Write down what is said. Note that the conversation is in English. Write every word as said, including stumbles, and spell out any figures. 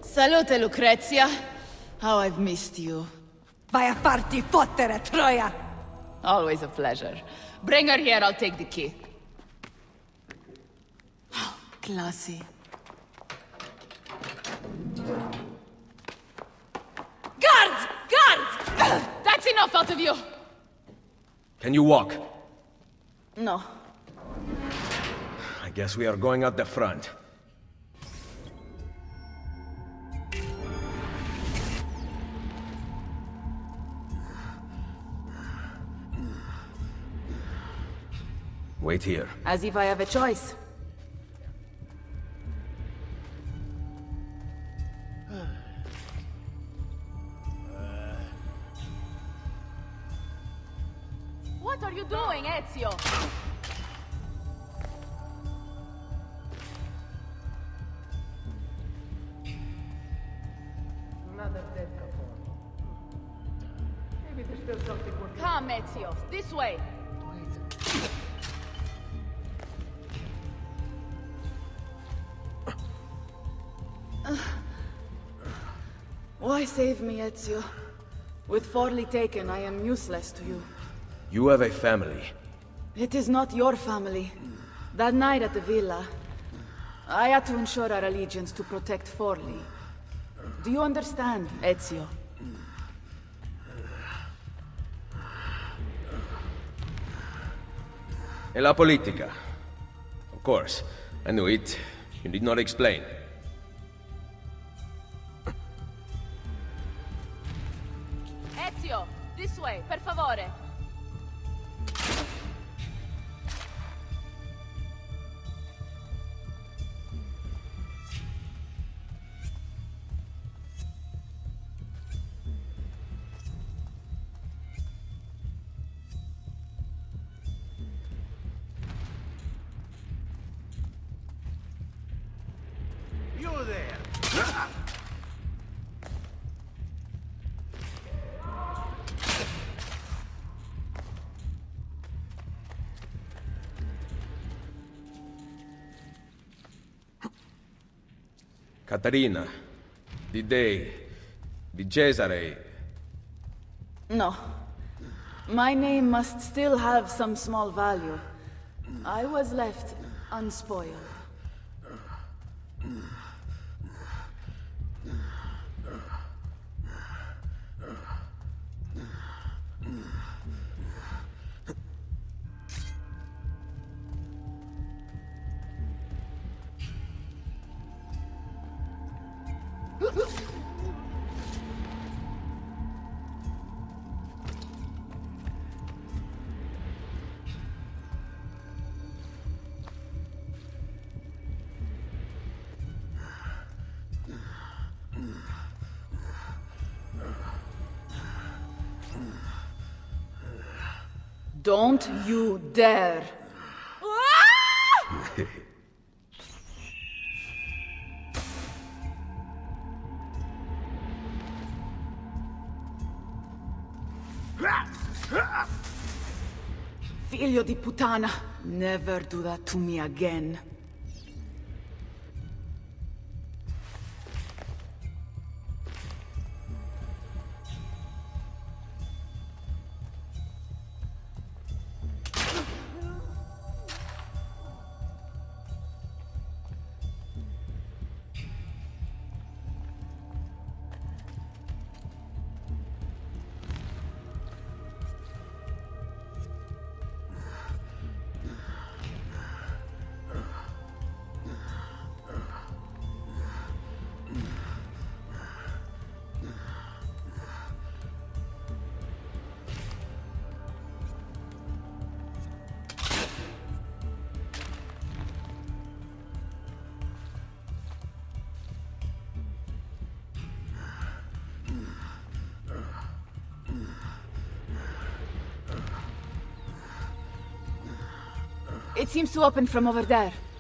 Salute, Lucrezia. How I've missed you. Vai a farti fottere, Troia! Always a pleasure. Bring her here, I'll take the key. Oh, classy. Guards! Guards! That's enough out of you! Can you walk? No. I guess we are going out the front. Wait here. As if I have a choice. What are you doing, Ezio? Another dead couple. Maybe there's still something working. Come, Ezio. This way. Why save me, Ezio? With Forli taken, I am useless to you. You have a family. It is not your family. That night at the villa, I had to ensure our allegiance to protect Forli. Do you understand, Ezio? E la politica. Of course. I knew it. You need not explain. Ezio, this way, per favore. You there! Caterina. Did they... Did Cesare... No. My name must still have some small value. I was left unspoiled. Don't you dare! Figlio di puttana! Never do that to me again. It seems to open from over there.